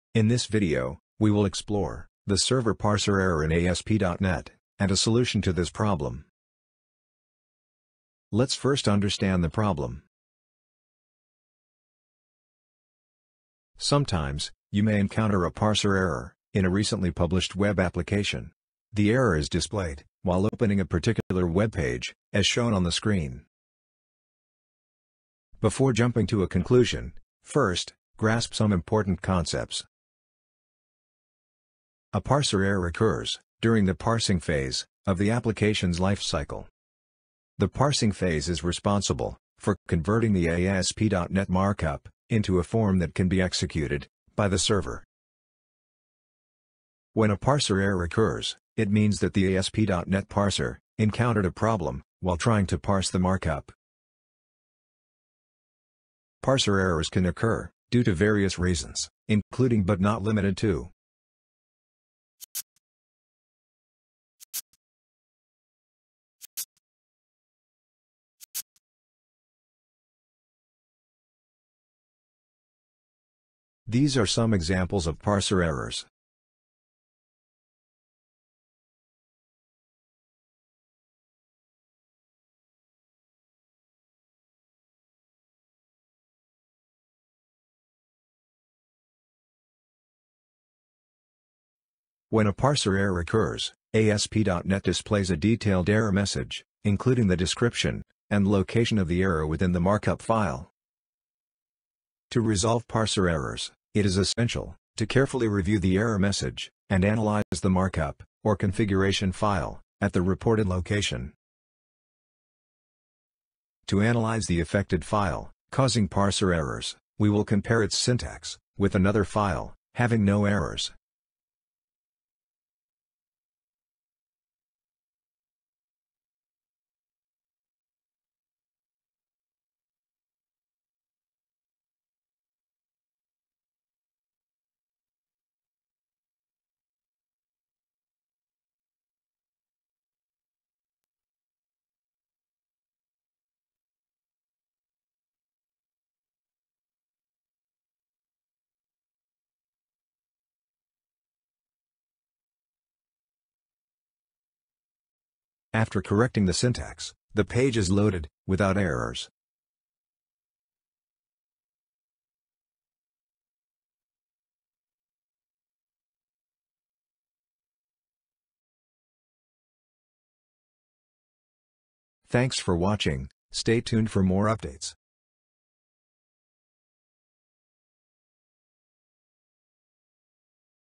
In this video, we will explore the server parser error in ASP.NET and a solution to this problem. Let's first understand the problem. Sometimes, you may encounter a parser error in a recently published web application. The error is displayed while opening a particular web page, as shown on the screen. Before jumping to a conclusion, first, grasp some important concepts. A parser error occurs during the parsing phase of the application's lifecycle. The parsing phase is responsible for converting the ASP.NET markup into a form that can be executed by the server. When a parser error occurs, it means that the ASP.NET parser encountered a problem while trying to parse the markup. Parser errors can occur due to various reasons, including but not limited to These are some examples of parser errors. When a parser error occurs, ASP.NET displays a detailed error message, including the description and location of the error within the markup file. To resolve parser errors, it is essential to carefully review the error message and analyze the markup or configuration file at the reported location. To analyze the affected file causing parser errors, we will compare its syntax with another file having no errors. After correcting the syntax, the page is loaded without errors. Thanks for watching. Stay tuned for more updates.